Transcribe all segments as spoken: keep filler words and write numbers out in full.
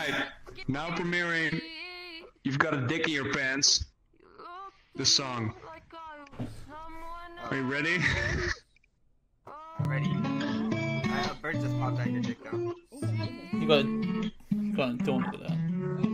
Alright, now premiering You've Got a Dick in Your Pants. The song. Are you ready? Ready. I, a bird just popped out your dick now. You got you got don't do that.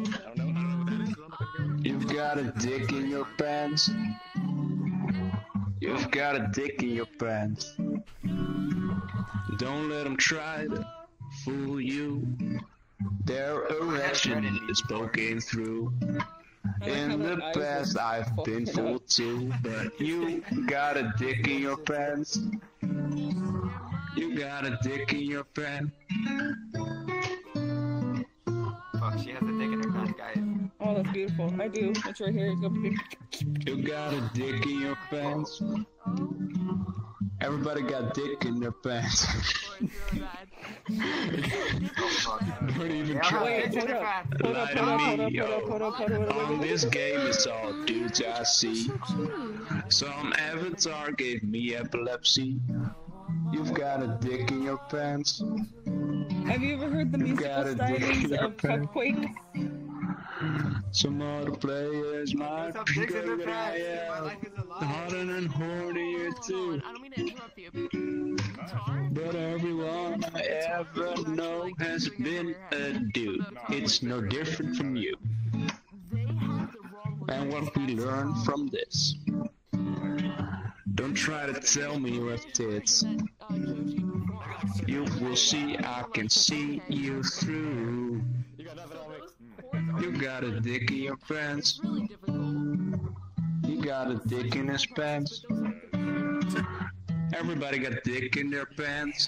You've got a dick in your pants. You've got a dick in your pants. Don't let them try to fool you. Their erection is poking through. In the past I've been fooled too, but you got a dick in your pants. You got a dick in your pants. Fuck, she has a dick in her pants, guys. Oh, that's beautiful. I do. It's right here. It's gonna be... You got a dick in your pants. Everybody got dick in their pants. Don't even try to lie to me, yo. On this game it's all dudes I see. Some avatar gave me epilepsy. You've got a dick in your pants. Have you ever heard the musical stylings of Fuckquake? Some other players might be good, but I am hotter and hornier too. I don't mean to interrupt you. But everyone I ever know has been a dude. It's no different from you. And what we learn from this. Don't try to tell me you have tits. You will see I can see you through. You got a dick in your pants. You got a dick in his pants. Everybody got a dick in their pants.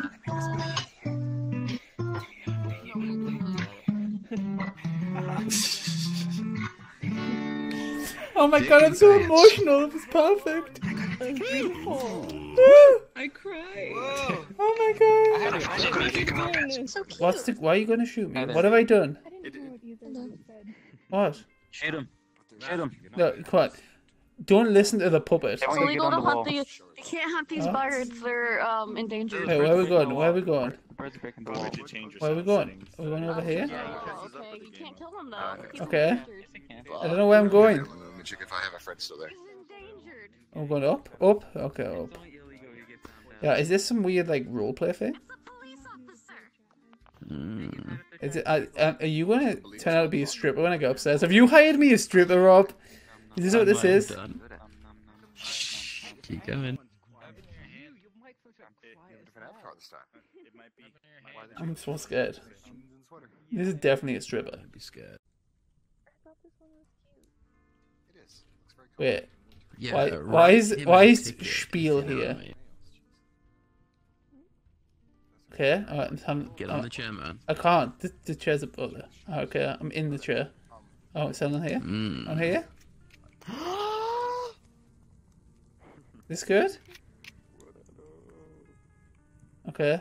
Oh my Dick god, in I'm so pants. emotional. It was perfect. That's beautiful. I cried. Whoa. Oh my god. So cute. What's the? Why are you gonna shoot me? What have I done? I didn't know what either of you said. What? Shoot him. Shoot him. No, come on. Don't listen to the puppet. It's illegal to hunt these. You can't hunt these Huh? birds. They're um endangered. Hey, where are we going? Where are we going? Birds are breaking the wall. Where are we going? Are we going over here? Oh, okay, you can't kill them though. Keep them Okay. endangered. I don't know where I'm going. Let me check if I have a friend still there. He's endangered. I'm going up? Up? Okay, up. Yeah, is this some weird, like, roleplay thing? It's a police officer. Is it, uh, uh, are you going to turn out to be a stripper when I go upstairs? Have you hired me a stripper, Rob? Is this what this is? Keep going. I'm so scared. This is definitely a stripper. Don't be scared. Wait. Yeah, Why, right. why is Him why and is ticket, Spiel you know here? what I mean? Okay, alright, I'm, Get I'm, on the chair, man. I can't. The, the chair's up there. Okay, I'm in the chair. Oh, it's on here? Mm. On here? This good? Okay.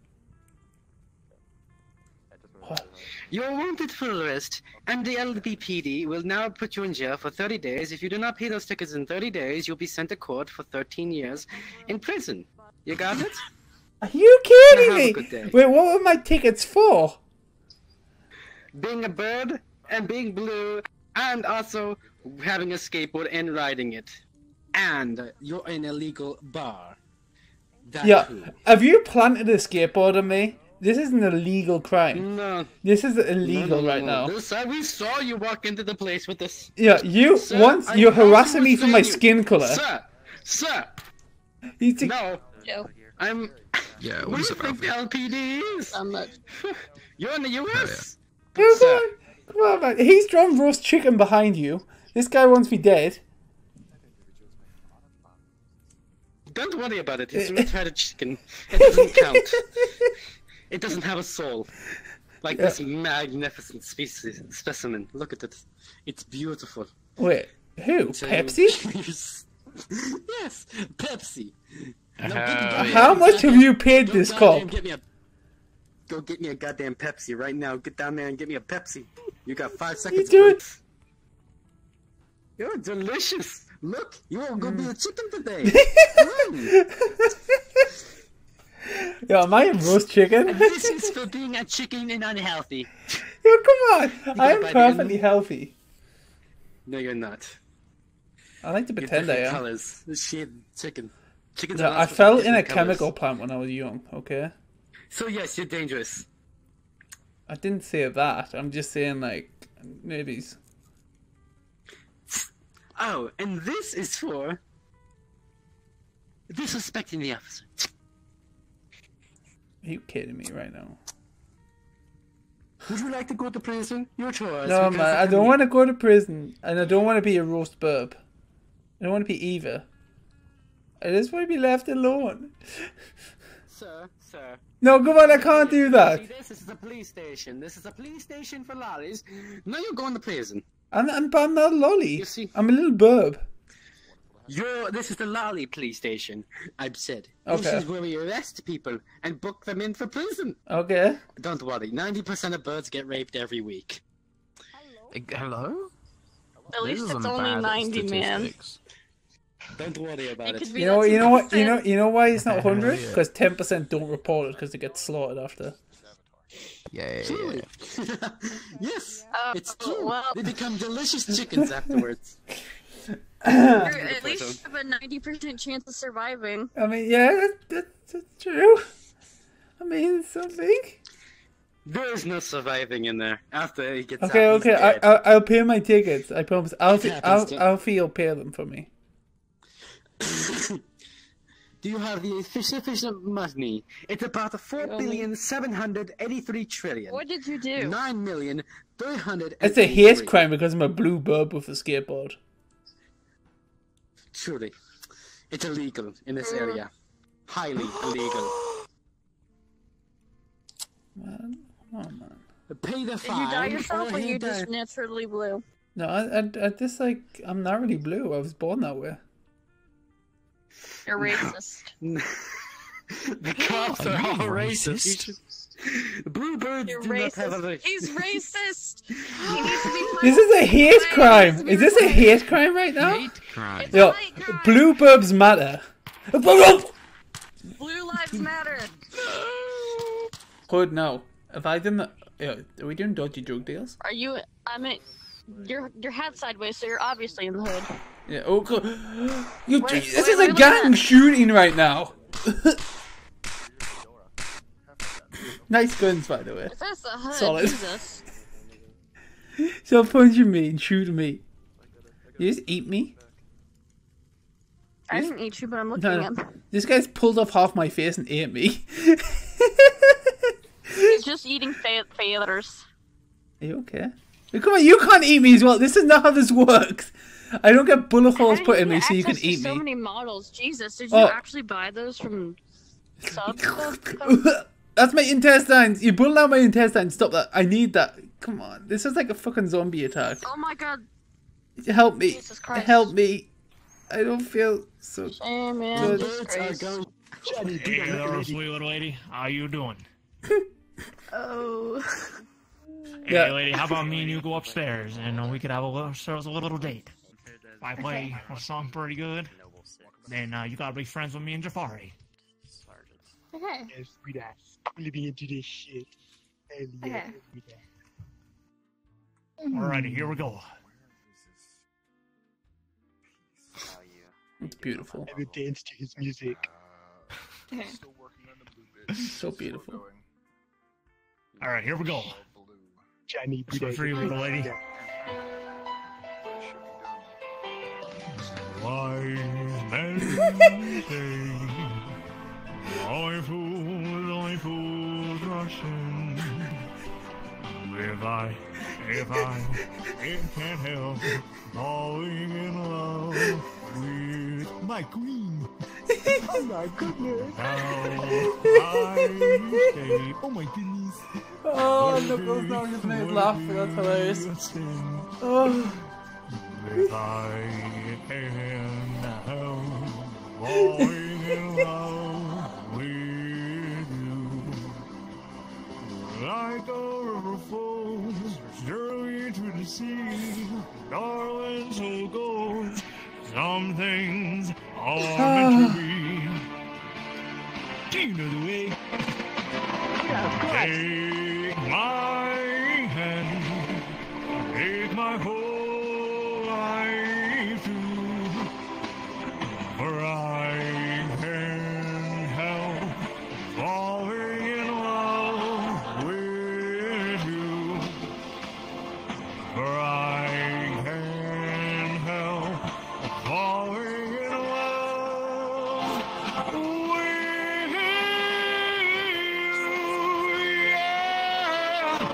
What? You're wanted for arrest, and the L B P D will now put you in jail for thirty days. If you do not pay those tickets in thirty days, you'll be sent to court for thirteen years in prison. You got it? Are you kidding Have a me? good day. Wait, what were my tickets for? Being a bird, and being blue, and also having a skateboard and riding it. And you're in a legal bar. That Yeah, too. have you planted a skateboard on me? This is an illegal crime. No. This is No, illegal no, no, right no. now. This, uh, we saw you walk into the place with this. Yeah, you Sir, once I you're know harassing me what's for my saying you. skin color. Sir! Sir! You think- No! Joe. I'm... Yeah, What what do is you it think about? the L P D is? I'm not. You're in the U S? Come on, Sir. come on, man. He's drawn roast chicken behind you. This guy wants me dead. Don't worry about it. It's a retarded chicken. It doesn't count. It doesn't have a soul. Like Yeah. this magnificent species specimen. Look at it. It's beautiful. Wait, who? So- Pepsi? Yes, Pepsi. Now Uh, get me goddamn- How much have you paid Go this goddamn cop? Get me a, go get me a goddamn Pepsi right now. Get down there and get me a Pepsi. You got five seconds. do it. please. You're delicious. Look, you are gonna be a chicken today. Mm. Yeah, am I a roast chicken? This is for being a chicken and unhealthy. Yo, come on. got I am by the perfectly end. healthy. No, you're not. I like to You're pretend I different am. colors. Shit, chicken. Chickens No, are I lots of fell in a different colours. chemical plant when I was young, okay? So yes, you're dangerous. I didn't say that. I'm just saying, like, maybes. Oh, and this is for disrespecting the officer. Are you kidding me right now? Would you like to go to prison? Your choice. No, because man, I can don't be- want to go to prison, and I don't want to be a roast burb. I don't want to be either. I just want to be left alone. Sir, sir. No, come on, I can't do that. See, this is a police station. This is a police station for lollies. Now you're going to prison. I'm, I'm, I'm not a lolly. You see- I'm a little burb. You're. This is the lolly police station. I've said. This Okay. is where we arrest people and book them in for prison. Okay. Don't worry. Ninety percent of birds get raped every week. Hello? At least This is it's some only bad ninety, man. statistics. Don't worry about It it. could be You know, that you know what, you know, percent. you know why it's not one hundred? Yeah. Because ten percent don't report it because they get slaughtered after. Yeah, yeah, Truly. yeah. Yes, Oh, it's true. well. They become delicious chickens afterwards. You're at least have a ninety percent chance of surviving. I mean, yeah, that, that, that's true. I mean, something. There is no surviving in there after he gets Okay, out. he's okay, I, dead. I, I'll pay my tickets. I promise. Alfie, happens Al, to- Alfie will pay them for me. Do you have the sufficient money? It's about four billion seven hundred eighty-three trillion. What did you do? Nine million three hundred. It's a hate crime because I'm a blue burb with a skateboard. Truly, it's illegal in this Mm. area. Highly illegal. Man, come on, man. Pay the Did fine. you dye yourself or he you die. just naturally blue? No, I, I, I just like, I'm not really blue. I was born that way. You're racist. The cops Are are you all racist? racist. Bluebirds You're do not have racist. other. He's racist. He needs to be put This is a hate away. crime. He needs to Is be this a replaced. hate crime right now? Hate crime. It's a Yo, hate crime. blue burbs matter. Blue lives matter. Hood, no. If I didn't, yo, are we doing dodgy drug deals? Are you? I mean, your your head sideways, so you're obviously in the hood. Yeah. Oh, God. You, Wait, this wait, is wait, a look gang at that. shooting right now. Nice guns, by the way. If that's the hood, Solid. Jesus. Stop punching me and shooting me. You just eat me? I didn't eat you, but I'm looking No, at. no. This guy's pulled off half my face and ate me. He's just eating fe- feathers. Are you okay? Hey, come on, you can't eat me as well. This is not how this works. I don't get bullet How holes did put in get me so you can access to eat so me. many models. Jesus, did you Oh. actually buy those from subs? stuff? That's my intestines. You're pulling out my intestines. Stop that. I need that. Come on. This is like a fucking zombie attack. Oh my god. Help me. Jesus Christ. Help me. I don't feel so... Hey man, Good. disgrace. Hey there, sweet little lady. How you doing? Oh. Hey, Yeah. lady, how about me and you go upstairs and uh, we could have a little, ourselves a little date? If I play a song pretty good, then uh, you gotta be friends with me and Jafari. Okay. Yes, we that. Really be into this shit. Hell yeah. Okay. we that. Alrighty, here we go. It's beautiful. I would dance to his music. Okay. So beautiful. Alright, here we go. Johnny, This one for you, little lady. Wise men say, I fools, I fools rushing. If I, if I, it can't help falling in love with my queen. Oh my goodness. Now I stay. Oh my goodness. Oh, Knuckles now just made me laugh. That's hilarious. Oh. If I can help falling in love with you, like a river flows surely to the sea, darling, so goes. Some things are meant to be. Do you know the way? Yeah, of course. Take my hand. my whole life through, for I can't help falling in love with you, for I can't help falling in love with you, yeah,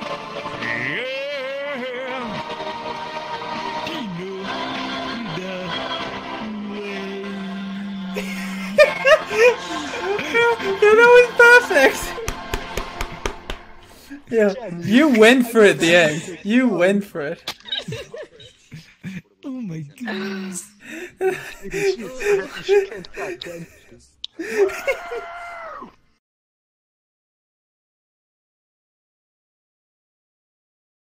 yeah. You know that way. That was perfect. Yeah, you went for it at the end. You went for it. Oh my god.